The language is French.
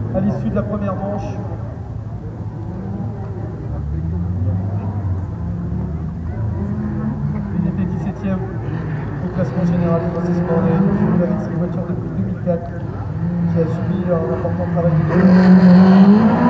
à l'issue de la première manche. Il était 17e au classement général Francis Cornet, qui avec ses voitures depuis 2004, qui a subi un important travail de développement.